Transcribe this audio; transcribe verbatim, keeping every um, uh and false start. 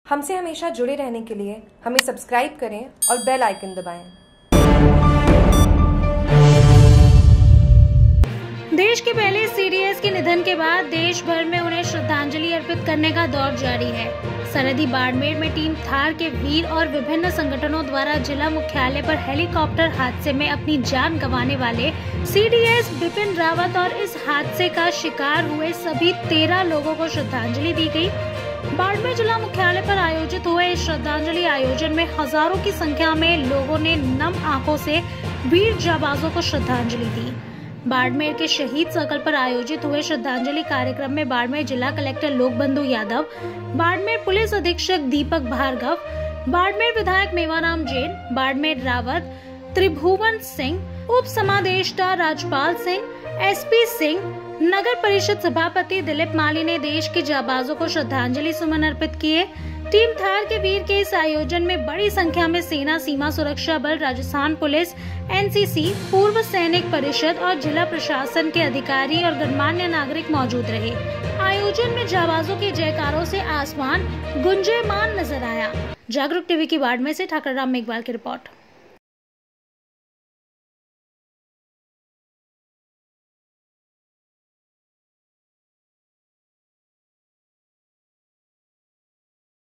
हमसे हमेशा जुड़े रहने के लिए हमें सब्सक्राइब करें और बेल आइकन दबाएं। देश के पहले सीडीएस के निधन के बाद देश भर में उन्हें श्रद्धांजलि अर्पित करने का दौर जारी है। सरहदी बाड़मेर में टीम थार के वीर और विभिन्न संगठनों द्वारा जिला मुख्यालय पर हेलीकॉप्टर हादसे में अपनी जान गंवाने वाले सीडीएस बिपिन रावत और इस हादसे का शिकार हुए सभी तेरह लोगों को श्रद्धांजलि दी गई। बाड़मेर जिला मुख्यालय पर आयोजित हुए इस श्रद्धांजलि आयोजन में हजारों की संख्या में लोगों ने नम आंखों से वीर जाबाजों को श्रद्धांजलि दी। बाड़मेर के शहीद सर्कल पर आयोजित हुए श्रद्धांजलि कार्यक्रम में बाड़मेर जिला कलेक्टर लोकबंधु यादव, बाड़मेर पुलिस अधीक्षक दीपक भार्गव, बाड़मेर विधायक मेवाराम जैन, बाड़मेर रावत त्रिभुवन सिंह, उप समादेष्टा राजपाल सिंह, एसपी सिंह, नगर परिषद सभापति दिलीप माली ने देश के जाबाजों को श्रद्धांजलि सुमन अर्पित किए। टीम थार के वीर के इस आयोजन में बड़ी संख्या में सेना, सीमा सुरक्षा बल, राजस्थान पुलिस, एनसीसी, पूर्व सैनिक परिषद और जिला प्रशासन के अधिकारी और गणमान्य नागरिक मौजूद रहे। आयोजन में जाबाजों के जयकारों से आसमान गुंजयमान नजर आया। जागरूक टीवी की बाड़मेर से ठाकुर राम मेघवाल की रिपोर्ट।